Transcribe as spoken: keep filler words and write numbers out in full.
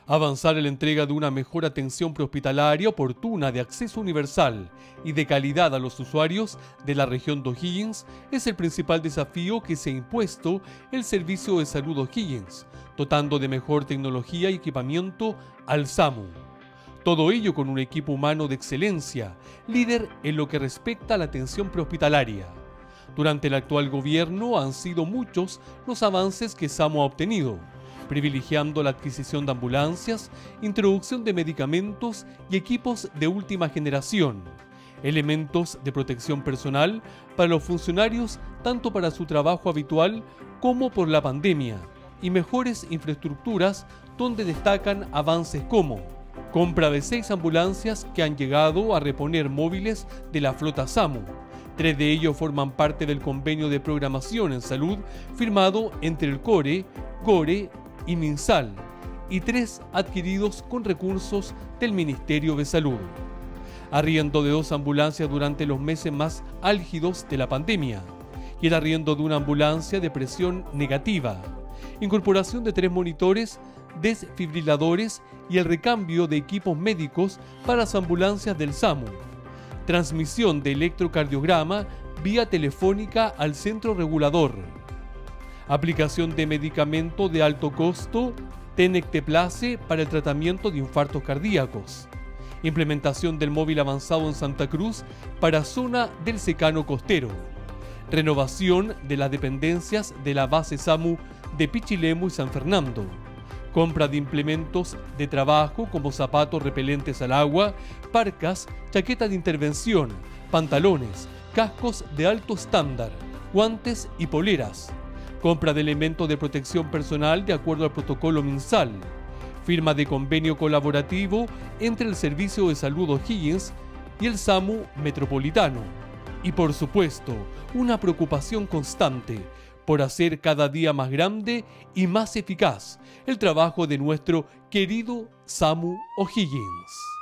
Avanzar en la entrega de una mejor atención prehospitalaria oportuna, de acceso universal y de calidad a los usuarios de la región de O'Higgins es el principal desafío que se ha impuesto el Servicio de Salud O'Higgins, dotando de mejor tecnología y equipamiento al SAMU. Todo ello con un equipo humano de excelencia, líder en lo que respecta a la atención prehospitalaria. Durante el actual gobierno han sido muchos los avances que SAMU ha obtenido, privilegiando la adquisición de ambulancias, introducción de medicamentos y equipos de última generación, elementos de protección personal para los funcionarios tanto para su trabajo habitual como por la pandemia, y mejores infraestructuras donde destacan avances como compra de seis ambulancias que han llegado a reponer móviles de la flota SAMU. Tres de ellos forman parte del convenio de programación en salud firmado entre el CORE, GORE y MinSal, y tres adquiridos con recursos del Ministerio de Salud. Arriendo de dos ambulancias durante los meses más álgidos de la pandemia y el arriendo de una ambulancia de presión negativa, incorporación de tres monitores, desfibriladores y el recambio de equipos médicos para las ambulancias del SAMU, transmisión de electrocardiograma vía telefónica al centro regulador, aplicación de medicamento de alto costo Tenecteplase para el tratamiento de infartos cardíacos, implementación del móvil avanzado en Santa Cruz para zona del secano costero, renovación de las dependencias de la base SAMU de Pichilemu y San Fernando, compra de implementos de trabajo como zapatos repelentes al agua, parcas, chaquetas de intervención, pantalones, cascos de alto estándar, guantes y poleras, compra de elementos de protección personal de acuerdo al protocolo MinSal, firma de convenio colaborativo entre el Servicio de Salud O'Higgins y el SAMU Metropolitano, y por supuesto, una preocupación constante por hacer cada día más grande y más eficaz el trabajo de nuestro querido SAMU O'Higgins.